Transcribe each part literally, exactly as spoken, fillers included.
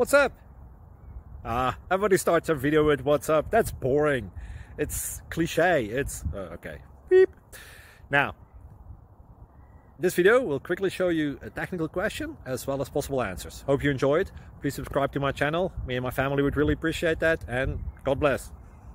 What's up? Ah, everybody starts a video with what's up. That's boring. It's cliche. It's uh, okay. Beep. Now, this video will quickly show you a technical question as well as possible answers. Hope you enjoyed. Please subscribe to my channel. Me and my family would really appreciate that, and God bless.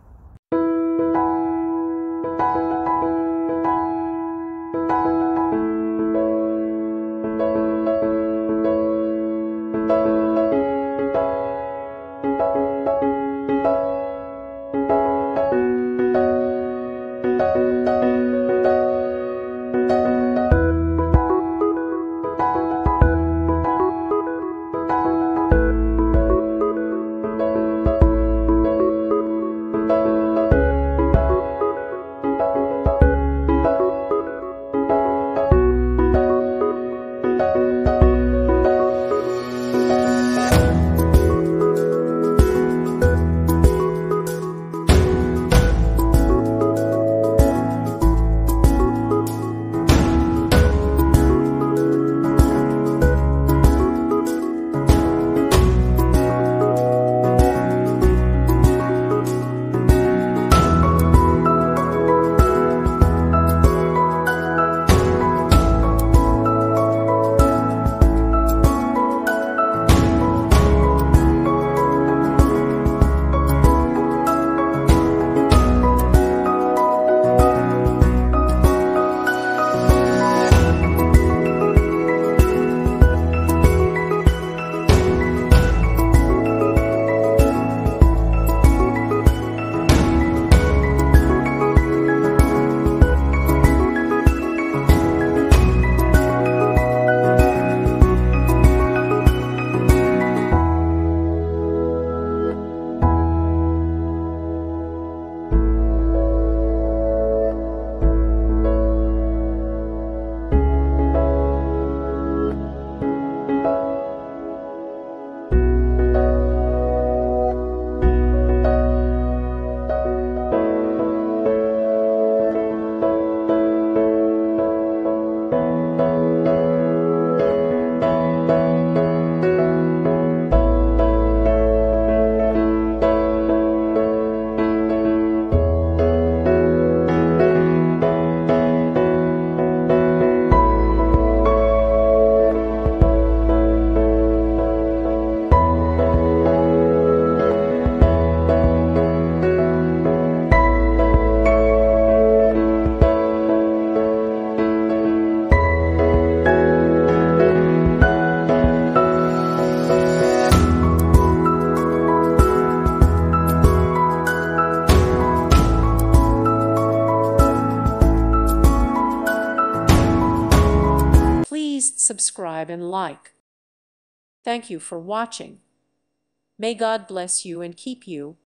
Please subscribe and like. Thank you for watching. May God bless you and keep you.